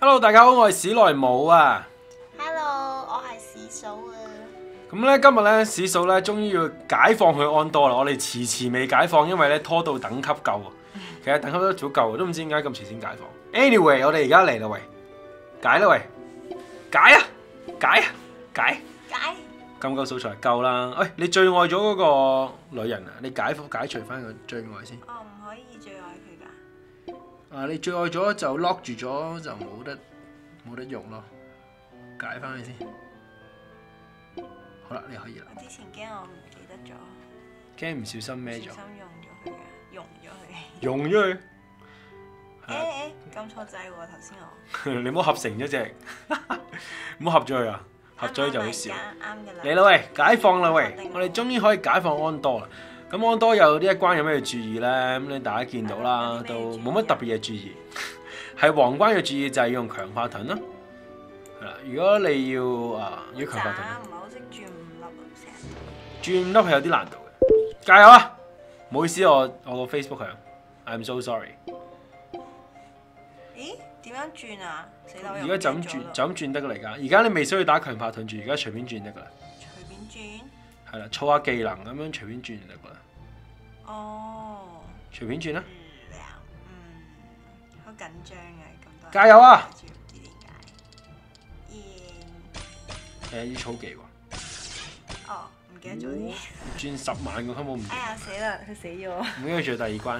Hello， 大家好，我係史萊姆啊。 Hello，我係史嫂啊。 咁咧今日咧史嫂咧終於要解放佢安多啦。我哋遲未解放，因為咧拖到等級夠啊。其實等級都早夠，都唔知點解咁遲先解放。Anyway， 我哋而家嚟啦喂，解啦喂，解啊，解啊，解。咁夠素材夠啦。喂，你最愛咗嗰個女人啊？你解除翻個最愛先。 我唔可以最愛佢㗎。 啊，你最愛咗就 lock 住咗，就冇得用咯。解翻佢先。好啦，你可以啦。 我之前驚我唔記得咗， 驚唔小心孭咗。 小心用咗佢嘅，用咗佢。 用咗佢。 撳錯掣喎，頭先我。 你唔好合成咗隻，唔好合咗佢啊！合咗佢就好笑。 啱嘅啦。 嚟啦喂，解放啦喂！我哋終於可以解放安多啦。咁安多有呢一關有咩要注意咧？咁你大家見到啦，都冇乜特別嘢注意。係皇冠嘅注意就係用強化盾啦。係啦，如果你要強化盾， 唔係好識轉5粒啊，成日。 轉5粒係有啲難度嘅。加油啊！唔好意思，我個 Facebook 響 ，I'm so sorry。 咦？點樣轉啊？死啦！ 而家就咁轉得嚟㗎。而家你未需要打強化盾住，而家隨便轉得㗎啦。 隨便轉？ 係啦，儲下技能咁樣隨便轉就得㗎啦。 哦。 隨便轉啦。 好緊張嘅咁多。 加油啊！ 唔知點解。 要儲技喎。 哦，唔記得咗啲。 轉10萬個根本唔。 哎呀，死啦！佢死咗。 唔應該做第二關。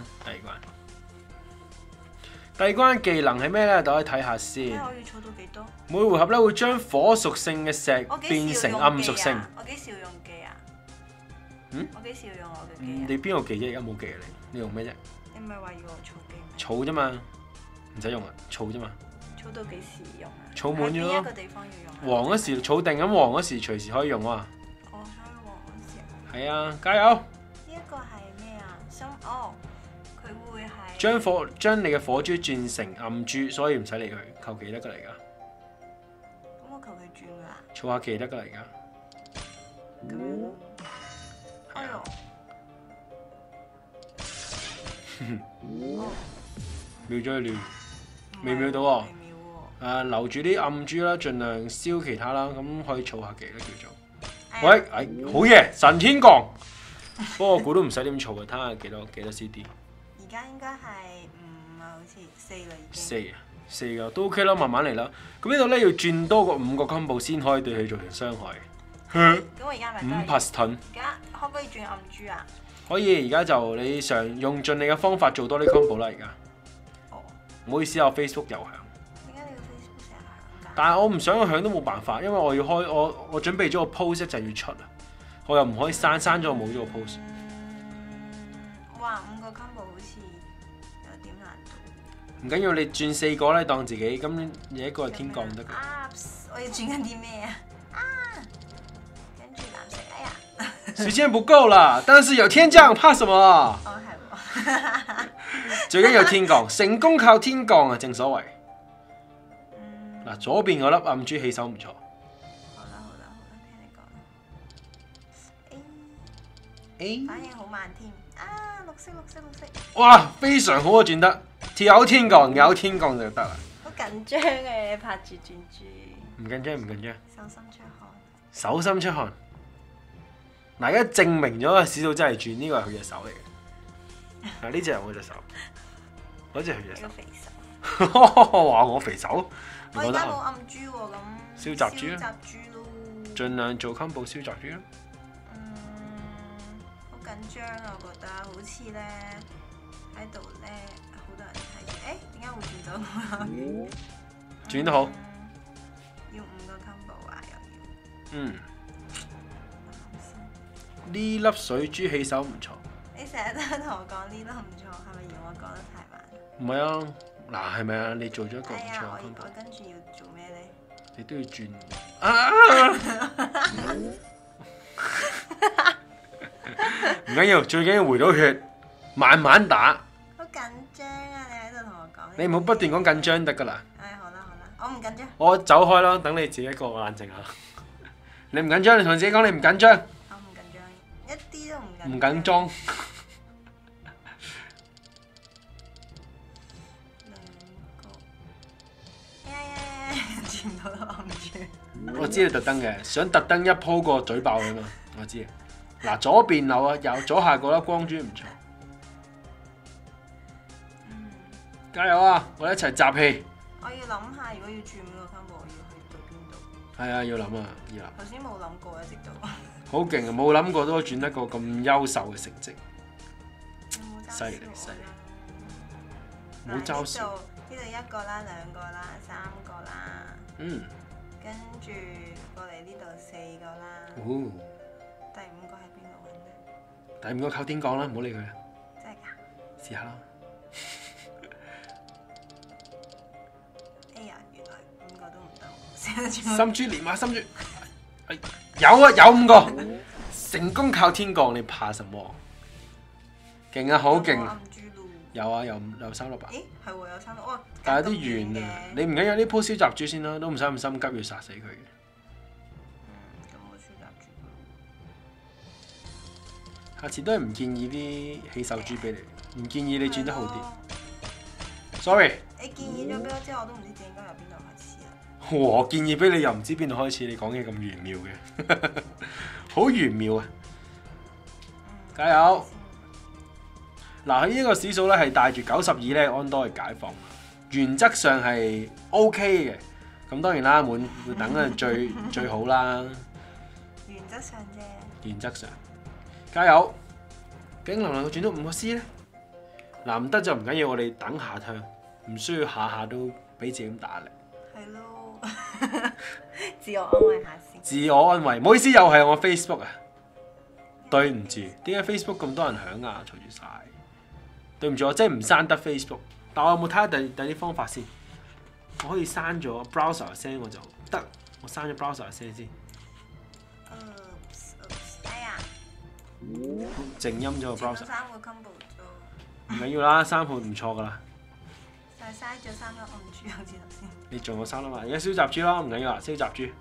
第二關技能係咩咧？大家睇下先。 我要儲到幾多？ 每回合咧會將火屬性嘅石變成暗屬性。 我幾時要用技啊？我幾時要用我嘅技啊？ 你邊個技啫？而家冇技啊你用咩啫？ 你唔係話要我儲技？ 儲啫嘛，唔使用啊，儲啫嘛。 儲到幾時用啊？ 儲滿咗咯。 邊一個地方要用？ 黃嗰時儲定咁，黃嗰時隨時可以用啊。 哦，所以黃嗰時。 係啊，加油！ 呢一個係咩啊？佢會係將你嘅火珠轉成暗珠，所以唔使理佢，求其得噶嚟噶。 咁我求其轉噶啦。 儲下技得噶嚟噶。 咁樣。哎呦！ 秒咗佢亂，未秒到喎。留住啲暗珠啦，盡量燒其他啦，咁可以儲下技啦叫做。喂，好嘢，神天降！不過我估都唔使點儲嘅，睇下幾多 CD。 而家應該係5啊，好似4啦已經。 4噶都 OK 啦，慢慢嚟啦。咁呢度咧要轉多個5個 combo 先可以對佢造成傷害。 咁我而家咪 5 plus 盾。 而家可唔可以轉暗珠啊？ 可以，而家就你常用盡你嘅方法做多啲 combo 啦。而家。 哦。 唔好意思，我 Facebook 又響。 點解你個 Facebook 成日響㗎？ 但係我唔想佢響都冇辦法，因為我要開我準備咗個 post 就要出啊，我又唔可以刪咗我冇咗個 post。 哇，5個 combo 好似有點難度。 唔緊要，你轉4個咧，當自己咁有一個係天降得㗎。 我要轉緊啲咩啊？跟住藍色，哎呀！ 時間不夠啦，但是有天降，怕什麼？ 哦，係喎。 最緊要天降，成功靠天降啊！正所謂。嗱，左邊嗰粒暗珠起手唔錯。 好啦，聽你講。反應好慢添。綠色。 哇，非常好啊，轉得有天降就得啦。 好緊張嘅，拍住轉珠。 唔緊張。 手心出汗。 嗱，而家證明咗啊，史嫂真係轉，呢個係佢隻手嚟嘅。嗱，呢隻係我隻手，嗰隻係佢隻手。 肥手。 哇！我肥手。 我而家冇暗珠喎，咁。 燒雜珠咯。 盡量做 combo 燒雜珠啦。 好緊張啊！我覺得好似咧喺度咧，好多人睇住。點解會轉到？ 轉得好。 要5個 combo 啊，又要。 呢粒水珠起手唔錯。 你成日都同我講呢粒唔錯，係咪嫌我講得太慢？ 唔係啊，嗱係咪啊？你做咗一個唔錯 combo。 我跟住要做咩咧？ 你都要轉。唔緊要，最緊要回到血，慢慢打。 好緊張啊！你喺度同我講。 你唔好不斷講緊張得㗎啦。 好啦，我唔緊張。 我走開啦，等你自己一個冷靜下。你唔緊張，你同自己講你唔緊張。 我唔緊張，一啲都唔緊張。 唔緊張。 2個。 全部都揞住。 我知你特登嘅，想特登一鋪過嘴爆佢嘛，我知。嗱，左邊有左下角粒光珠唔錯。加油啊！我哋一齊集氣。 我要諗下，如果要轉呢個 combo，我要去到邊度？ 係啊，要諗啊，要諗。 頭先冇諗過，一直都。 好勁啊！冇諗過都轉得個咁優秀嘅成績。犀利犀利。冇嘲笑。 呢度一個啦，兩個啦，三個啦。 嗯。 跟住過嚟呢度四個啦。 哦。 第五個喺邊度揾咧？ 第五個靠天降啦，唔好理佢啦。 真係㗎？ 試下啦。 哎呀，原來五個都唔到。 心珠連埋心珠。有啊，有5個。成功靠天降，你怕什麼？勁啊，好勁！有啊，有3粒吧。 咦，係喎，有3粒。哇！ 但係有啲遠啊，你唔緊要，呢鋪燒雜豬先啦，都唔使咁心急要殺死佢嘅。 咁我燒雜豬。 下次都係唔建議啲起手豬俾你，唔建議你轉得好啲。Sorry。 你建議咗俾我之後，我都唔知自己應該由邊度開始啊。 我建議俾你又唔知邊度開始，你講嘢咁玄妙嘅，好玄妙啊！加油！嗱，喺呢個指數咧係帶住92咧安多嘅解放，原則上係 OK 嘅。咁當然啦，會等係最好啦。 原則上啫。 原則上，加油！究竟能唔能夠轉到5個 C 咧？嗱，唔得就唔緊要，我哋等下turn，唔需要下下都俾自己咁打力。 係咯，自我安慰下先。 自我安慰，唔好意思，又係我 Facebook 啊。對唔住，點解 Facebook 咁多人響啊？嘈住晒。對唔住，我真係唔刪得 Facebook。但我有冇睇下第啲方法先？我可以刪咗 browser 嘅聲，我就得。我刪咗 browser 嘅聲先。 哎呀！ 靜音咗個 browser。 3個 combo 咗。 唔緊要啦，3號唔錯噶啦。 就係嘥咗3粒暗珠，好似頭先。 你仲有3粒嘛？而家燒雜豬咯，唔緊要啦，燒雜豬。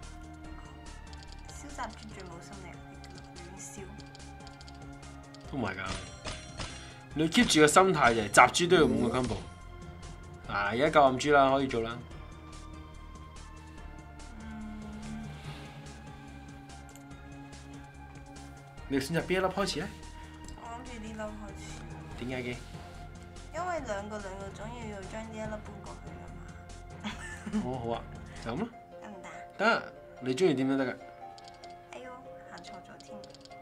燒雜豬最冇心力，亂燒。 都唔係㗎。你 keep 住個心態就係雜豬都要5個 combo。而家夠暗豬啦，可以做啦。你要選擇邊一粒開始咧？ 我諗住呢粒開始。 點解嘅？ 因為兩個總要將呢一粒搬過去㗎嘛。 好啊，就咁咯。 得唔得？ 得，你中意點都得㗎。 哎呦，行錯咗添。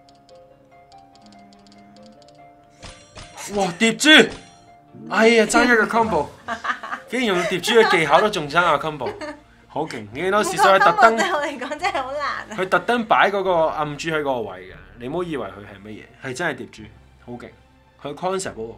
哇！疊珠，哎呀，爭一個 combo，竟然用疊珠嘅技巧都仲爭下 combo，好勁！你當時所以特登， 對我嚟講真係好難啊。 佢特登擺嗰個暗珠喺嗰個位嘅，你唔好以為佢係乜嘢，係真係疊珠，好勁。佢 concept 好好。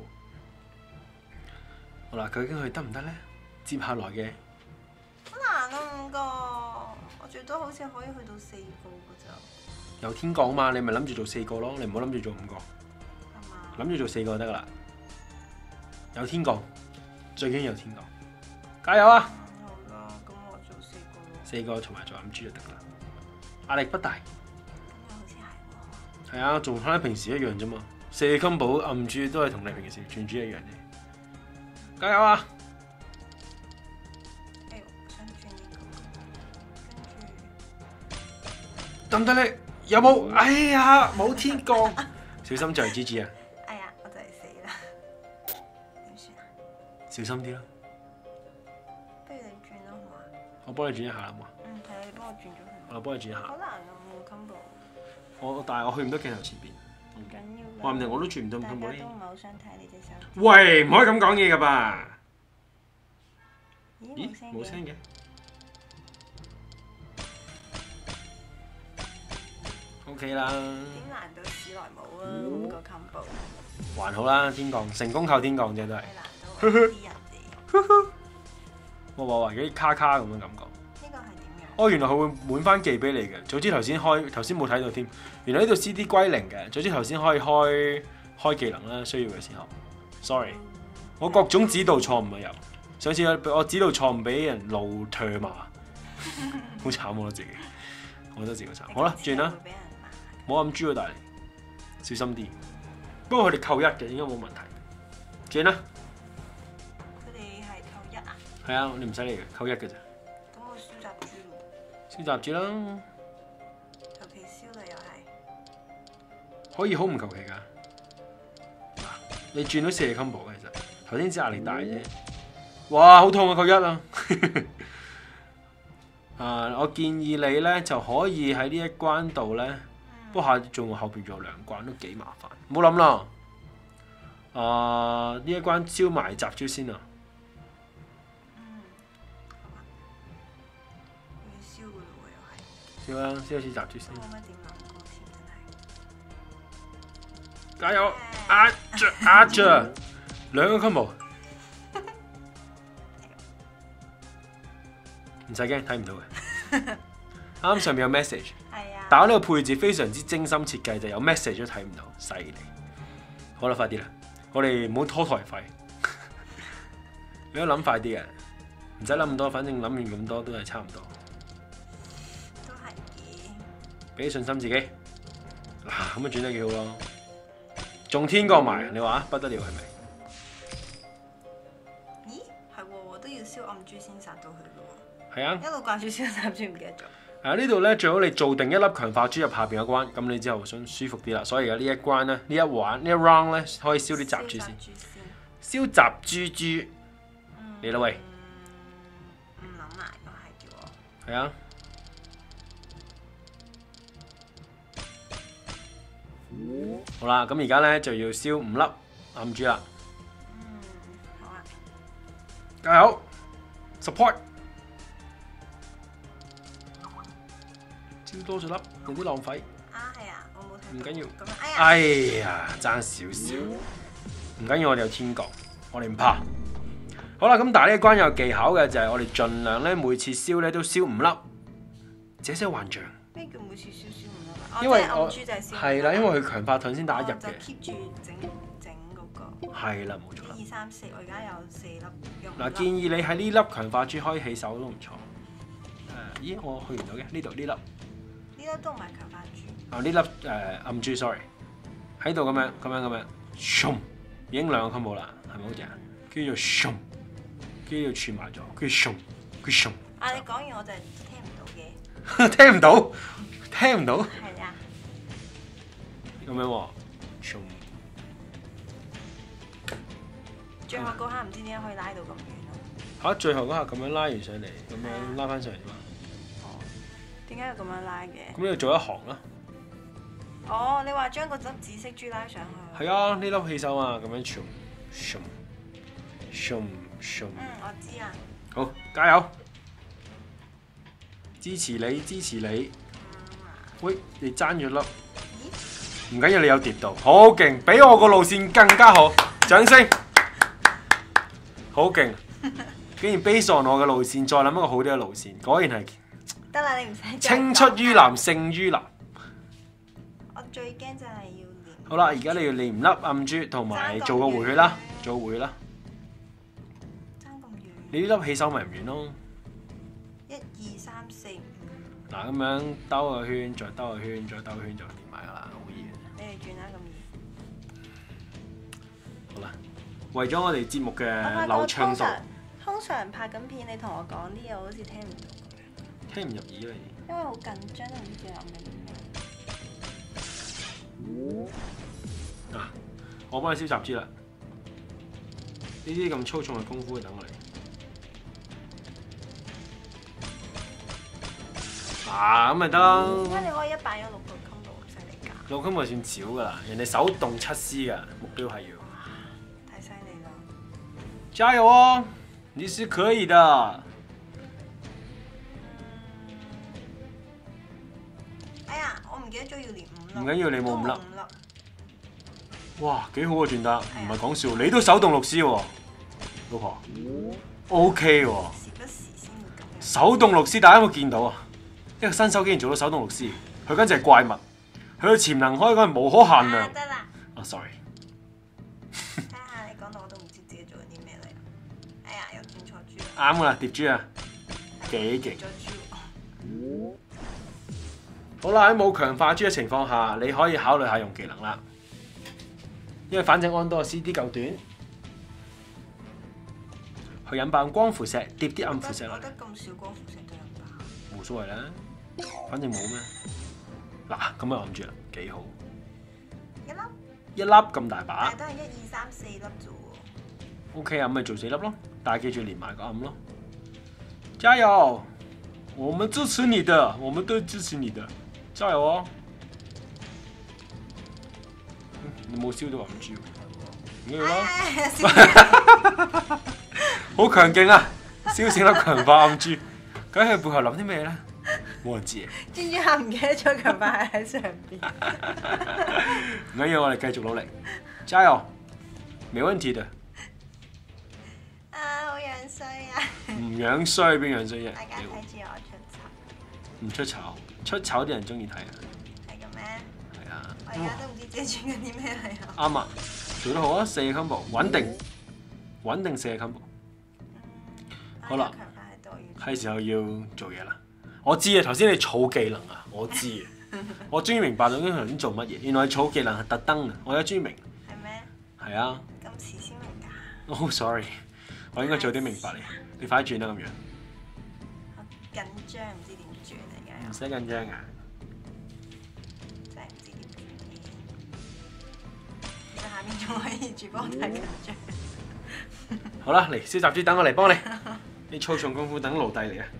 好啦，究竟佢得唔得咧？接下來嘅好難啊，5個，我最多好似可以去到4個㗎咋。 有天降嘛，你咪諗住做4個咯，你唔好諗住做5個。諗住做4個就得噶啦，有天降，最緊要有天降，加油啊！ 好啦，咁我做4個咯。 4個同埋做暗珠就得噶啦，壓力不大。 咁又好似係喎。 係啊，仲同你平時一樣啫嘛，4 combo 暗珠都係同你平時轉珠一樣嘅，加油啊！ 哎呦，想轉呢個， 得唔得咧？有冇？哎呀，冇天降，小心就係 GG 啊！ 我就係死啦，點算啊？ 小心啲啦， 不如你轉啦，好嘛？ 我幫你轉一下好嘛？ 係啊，你幫我轉咗佢。 我幫你轉一下。 好難啊，5個 combo。 但係我去唔到鏡頭前邊。 唔緊要㗎。 話唔定我都轉唔到5 combo 呢。 大家都唔係好想睇你隻手。 喂，唔可以咁講嘢㗎吧？ 咦， 冇聲嘅。OK 啦。 點難到史萊姆啊？5個 combo。 還好啦，天降成功靠天降啫，都係。 係難到啲人哋。 哇，幾卡卡咁嘅感覺。 呢個係點樣？ 哦，原來佢會滿翻記俾你嘅。早知頭先冇睇到添。原來呢度 CD 歸零嘅。早知頭先可以開技能啦，需要嘅時候。Sorry，我各種指導錯誤啊又。上次我指導錯誤俾人怒唾罵，好慘我自己，我覺得自己好慘。好啦，轉啦。冇咁豬啊，大嚟，小心啲。不過佢哋扣1嘅，應該冇問題。轉啦。 佢哋係扣1啊？ 係啊，你唔使理嘅，扣1嘅啫。 咁我燒雜豬咯， 燒雜豬啦， 求其燒啦又係。 可以好唔求其㗎。你轉到4 combo 嘅其實，頭先只壓力大啫。哇，好痛啊！扣一啊！我建議你咧就可以喺呢一關度咧，不過下仲後邊仲有2關都幾麻煩，唔好諗啦。呢一關燒埋雜豬先啊！ 要燒噶咯喎又係。 燒啦，燒一次雜豬先。 冇乜點諗過添，真係。 加油！壓着2個 combo， 唔使驚，睇唔到嘅。啱上面有 message， 但我呢個配置非常之精心設計，就有 message 都睇唔到，犀利。好啦，快啲啦，我哋唔好拖台費。你都諗快啲嘅，唔使諗咁多，反正諗完咁多都係差唔多。 都係嘅。 俾信心自己，嗱咁樣轉得幾好咯。仲天過埋，你話不得了係咪？ 咦，係喎，我都要燒暗豬先殺到佢嘅喎。 係啊。 一路掛住燒雜豬，唔記得咗。 呢度咧最好你做定1粒強化豬入下邊嘅關，咁你之後想舒服啲啦。所以而家呢一關咧，呢一 round 咧可以燒啲雜豬先。燒雜豬豬，嚟啦喂！ 唔諗埋個係嘅喎。 係啊。好啦，咁而家咧就要燒5粒暗豬啦。 好啊。 加油 ！support。燒多咗粒，有啲浪費。 係啊，我冇睇。 唔緊要。 咁樣， 哎呀，爭少少。唔緊要，我哋有天降，我哋唔怕。好啦，咁但係呢一關有技巧嘅就係我哋盡量咧每次燒咧都燒5粒，這些幻象。 咩叫每次燒5粒？ 因為暗豬就係燒。 係啦，因為佢強化盾先打得入就嘅。 keep 住整嗰個。 係啦，冇錯啦。 1、2、3、4，我而家有4粒用。 嗱，建議你喺呢粒強化豬開起手都唔錯。咦，我去唔到嘅呢度呢粒。 呢粒都唔係強化豬。 呢粒暗豬 sorry， 喺度咁樣，咻，已經2個 combo 啦，係咪好正？跟住就咻，跟住就串埋咗，跟住咻，佢咻。 你講完我就聽唔到嘅。 聽唔到，聽唔到。 係啊。 咁樣喎，咻。 最後嗰下唔知點解可以拉到咁遠咯。 最後嗰下咁樣拉完上嚟，咁樣拉翻上嚟啫嘛。 點解要咁樣拉嘅？ 咁你要做一行啦。 哦，你話將嗰粒紫色豬拉上去。 係啊，呢粒起手啊，咁樣咻咻咻咻。 我知啊。 好，加油！支持你。喂，你爭咗粒。唔緊要，你有碟到，好勁，比我個路線更加好，掌聲！好勁，竟然 base on 我嘅路線，再諗一個好啲嘅路線，果然係。 得啦，你唔使。 青出於藍勝於藍。 我最驚就係要練。 好啦，而家你要練5粒暗豬，同埋做個回血啦，做個回血啦。 爭咁遠。 你呢粒起手咪唔遠咯。 1、2、3、4、5。 嗱，咁樣兜個圈，再兜個圈，再兜個圈就練埋噶啦，好易。 你哋轉啦，咁易。 好啦，為咗我哋節目嘅流暢度。 通常拍緊片，你同我講啲嘢，我好似聽唔到咁樣。 聽唔入耳啦， 因為好緊張，都唔知諗緊啲咩。 我幫你燒雜豬啦。呢啲咁粗重嘅功夫，等我嚟。咁咪得啦。 點解你可以一擺咗6個 combo 咁犀利㗎 ？6 combo 算少㗎啦，人哋手動7絲㗎，目標係要。 太犀利啦！ 加油哦！你是可以的。 哎呀，我唔記得咗要練5粒。 唔緊要，你冇5粒。哇，幾好啊，轉得，唔係講笑，你都手動6絲喎，老婆。OK 喎。 時不時先會咁樣。 手動6絲，大家有冇見到啊？一個新手竟然做到手動6絲，佢簡直係怪物，佢嘅潛能可以講係無可限量。 得啦。 sorry。 睇下你講到我都唔知自己做緊啲咩嚟。哎呀，又轉錯豬。 啱㗎啦，疊豬啊，幾勁。好啦，喺冇強化豬嘅情況下，你可以考慮下用技能啦。因為反正安多嘅 CD 夠短，去引爆光符石，疊啲暗符石落嚟。 我覺得咁少光符石都引爆。 冇所謂啦，反正冇咩。嗱，咁就揞住啦，幾好。 一粒， 一粒咁大把但係都係1、2、3、4粒啫喎。 ，OK 啊，咁咪做4粒咯，但係記住連埋個揞咯。加油！我們支持你的，我們都支持你的，加油哦！你冇燒到揞住，唔緊要啦。好強勁啊！燒成粒強化暗珠，究竟佢背後諗啲咩咧？冇人知啊！ 專注下唔記得咗強化係喺上邊。 唔緊要，我哋繼續努力，加油！沒問題的。 啊，好樣衰啊！ 唔樣衰邊樣衰啫？ 大家睇住我出醜。 唔出醜，出醜啲人中意睇啊！ 係嘅咩？ 係啊！ 我而家都唔知自己轉緊啲咩嚟啊！ 啱啊，做得好啊！4個 combo，穩定4個 combo。好啦，係時候要做嘢啦。我知啊，頭先你儲技能啊，我知啊，我終於明白到頭先做乜嘢。原來儲技能係特登啊，我而家終於明。 係咩？ 係啊。 咁遲先明㗎。 Oh sorry， 我應該早啲明白你。你快啲轉啦咁樣。 我緊張，唔知點轉啊而家。 唔使緊張啊。 真係唔知點轉嘅。其實下面仲可以住，幫我太緊張。 好啦，嚟燒雜豬，等我嚟幫你。啲粗重功夫等奴隸嚟啊！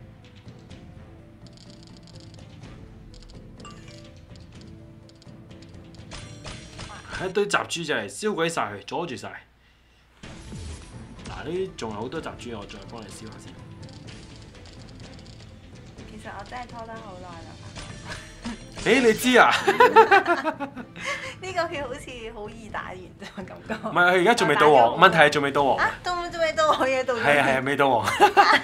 一堆雜豬就嚟燒鬼晒佢，阻住晒。嗱，呢仲有好多雜豬，我再幫你燒下先。 其實我真係拖得好耐啦。 誒，你知啊？ 呢個血好似好易打完啫，感覺。唔係，佢而家仲未到黃，問題係仲未到黃。 啊，仲未到黃嘢到。 係啊係啊，未到黃。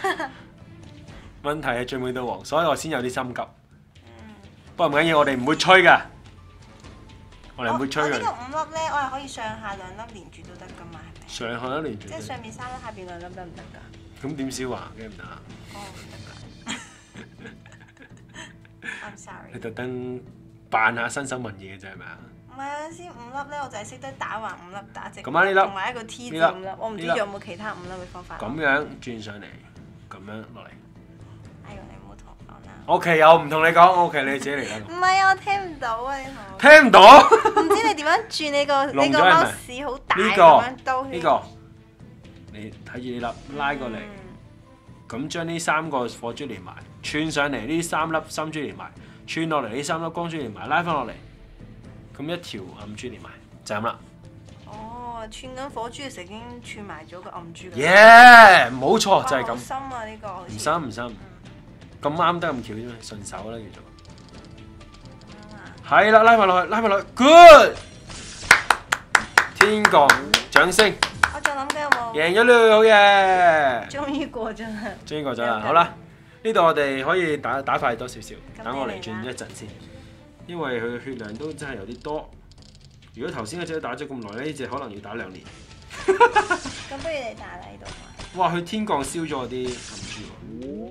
問題係仲未到黃，所以我先有啲心急。不過唔緊要，我哋唔會吹㗎。我哋唔會吹佢。 呢個5粒咧，我係可以上下2粒連住都得㗎嘛，係咪？ 上下一連住。 即係上面3粒，下邊2粒得唔得㗎？ 咁點燒啊？梗係唔得啦。 哦，唔得㗎。I'm sorry。 你特登扮下新手問嘢嘅啫係咪啊？ 唔係啊，先5粒咧，我就係識得打橫5粒打直， 咁啊呢粒同埋一個 T 字5粒，我唔知仲有冇其他5粒嘅方法。 咁樣轉上嚟，咁樣落嚟。 哎呦，你唔好同我講啦。 OK，又唔同你講，OK，你自己嚟啦。 唔係啊，我聽唔到啊，你同我。 聽唔到？ 唔知你點樣轉？你個聾咗係咪 mouse好大咁樣兜圈。 呢個，你睇住呢粒拉過嚟，咁將呢3個火珠連埋，串上嚟呢3粒心珠連埋，串落嚟呢3粒光珠連埋，拉翻落嚟，咁一條暗珠連埋，就咁啦。 哦，串緊火珠嘅時候已經串埋咗個暗珠啦。 耶，冇錯，就係咁。 好深啊呢個。 唔深唔深，咁啱得咁巧啫嘛，順手啦叫做。係啦，拉埋落去，拉埋落去 ，good！ 天降掌聲。 我仲諗緊有冇？ 贏咗啦，好嘢！ 終於過咗啦。 終於過咗啦，好啦，呢度我哋可以打快多少少，等我嚟轉一陣先，因為佢嘅血量都真係有啲多。如果頭先嗰隻打咗咁耐咧，呢隻可能要打2年。 咁不如你打啦呢度嘛。 哇！佢天降燒咗我啲暗珠喎。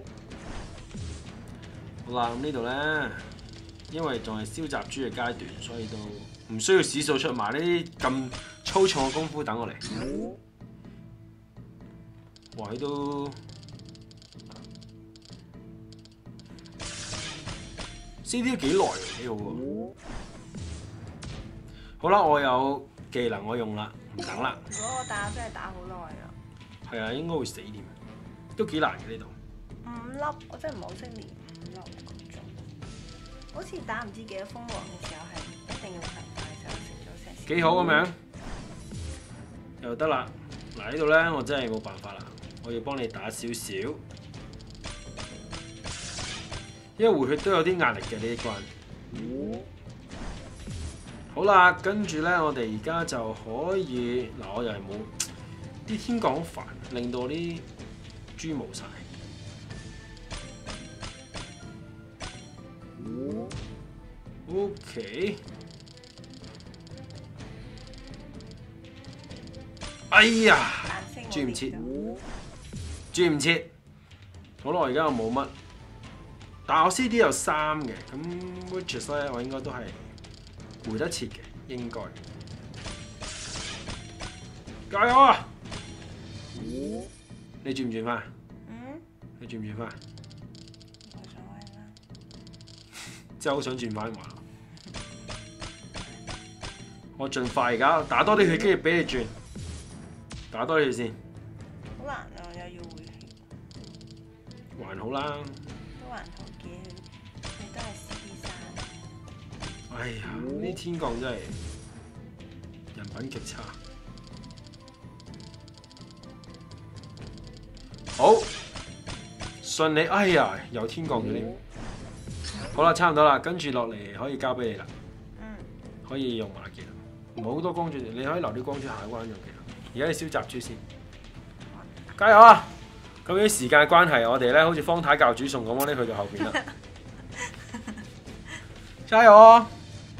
好啦，咁呢度咧，因為仲係燒雜豬嘅階段，所以都唔需要指數出埋呢啲咁粗重嘅功夫等我嚟。哇！佢都燒都幾耐喎，幾好喎。好啦，我有技能我用啦，唔等啦。 如果我打真係打好耐啦。 係啊，應該會死添，都幾難嘅呢度。 5粒，我真係唔係好識練5粒嗰種。好似打唔知幾多封王嘅時候係一定要強化嘅時候食咗石屎。 幾好咁樣，又得啦。嗱呢度咧，我真係冇辦法啦，我要幫你打少少，因為回血都有啲壓力嘅呢一關。好啦，跟住咧，我哋而家就可以嗱，我又係冇啲天降好煩，令到啲豬冇晒。OK， 哎呀，轉唔切，轉唔切。好啦，我而家又冇乜，但係我 CD 有3嘅，咁 which 咧我應該都係回得切嘅，應該。加油啊！你轉唔轉翻？ 嗯？ 你轉唔轉翻？ 我真係好想轉翻埋。我盡快而家打多啲血，跟住俾你轉，打多啲血先。 好難啊，又要回血， 還好啦。 都還好嘅，你都係 CD 3。 哎呀，呢啲天降真係人品極差。好，順利。哎呀，又天降咗添。好啦，差唔多啦，跟住落嚟可以交俾你啦。可以用埋技能，唔好多光柱，你可以留啲光柱下一關用技能。而家你燒雜豬先，加油啊！咁啲時間關係，我哋咧好似方太教煮餸咁，我哋去到後邊啦。加油啊！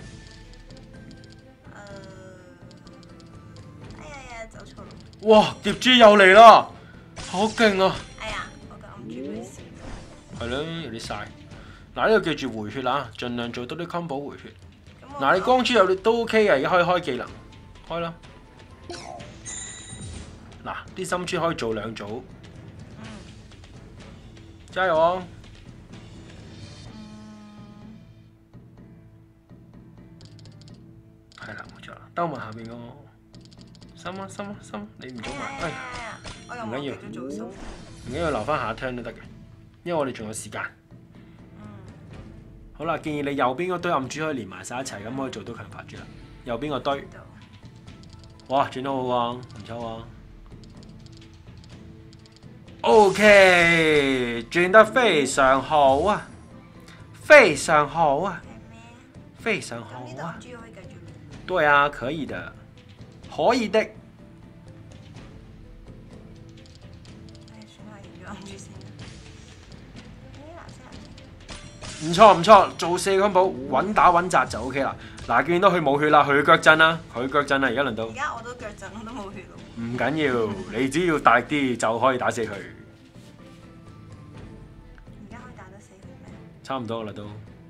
哎呀，走錯路。 哇！碟豬又嚟啦，好勁啊！ 哎呀，我個暗珠俾燒。 係咯，有啲嘥。嗱，呢個記住回血啦，盡量做多啲 combo 回血。嗱，你光珠有都 OK 嘅，而家可以開技能，開啦。嗱，啲心珠可以做2組。加油啊！係啦，冇錯啦，兜埋下邊個心啊心啊心，你唔做埋，哎呀，唔緊要，唔緊要，留翻下 turn 都得嘅，因為我哋仲有時間。好啦，建議你右邊嗰堆暗珠可以連埋晒一齊，咁可以做到強化珠啦。右邊個堆，哇，轉得好喎，唔錯喎。OK， 轉得非常好啊，非常好啊，非常好啊。對啊，可以的，可以的。唔錯唔錯，做4個 combo 穩打穩紮就 OK 啦。嗱，見到佢冇血啦，佢腳震啦，佢腳震啦，而家輪到。 而家我都腳震，我都冇血咯。 唔緊要，你只要大力啲就可以打死佢。 而家可以打得死佢咩？ 差唔多啦都。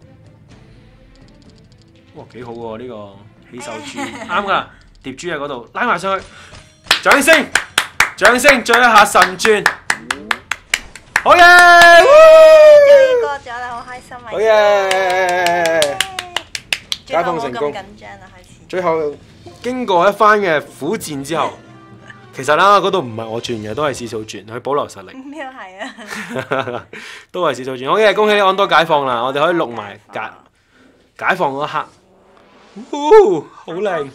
哇，幾好喎呢個起手珠，啱噶啦，碟珠喺嗰度，拉埋上去，掌聲，掌聲，最後一下神轉，好嘢！ 過咗啦，好開心啊！ 好嘢！解放成功。 緊張啦，開始。 最後經過一番嘅苦戰之後，其實啦嗰度唔係我轉嘅，都係史數轉，去保留實力。 咩係啊？ 都係史數轉。好嘅，恭喜你安多解放啦！我哋可以錄埋解放嗰一刻。好靚！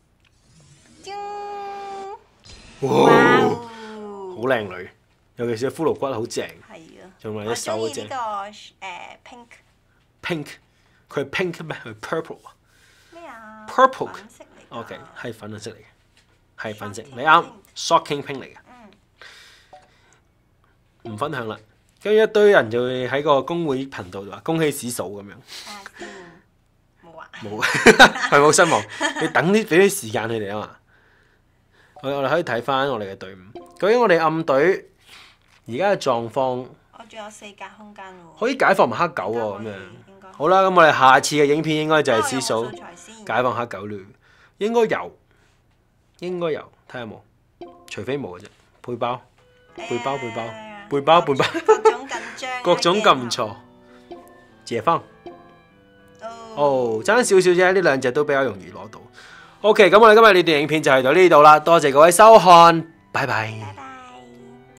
哇，好靚女，尤其是骷髏骨好正。 係啊。 仲有一手嗰隻。 我中意呢個 pink，佢係 pink 咩？佢 purple 啊？ 咩啊 ？purple。 粉色嚟。 OK， 係粉色嚟嘅，係粉色。你啱 ，shocking pink 嚟嘅。唔分享啦，跟住一堆人就會喺個公會頻道度話恭喜史嫂咁樣。 冇啊。冇， 係冇失望。你等啲俾啲時間佢哋啊嘛。我哋可以睇翻我哋嘅隊伍，究竟我哋暗隊而家嘅狀況。 我仲有4格空間喎。 可以解放埋黑狗喎，咁樣。好啦，咁我哋下次嘅影片應該就係史嫂解放黑狗啦。應該有，睇下有冇，除非冇嘅啫。背包。各種咁唔錯。解放。哦，爭少少啫，呢2隻都比較容易攞到。OK， 咁我哋今日呢段影片就係到呢度啦，多謝各位收看，拜拜。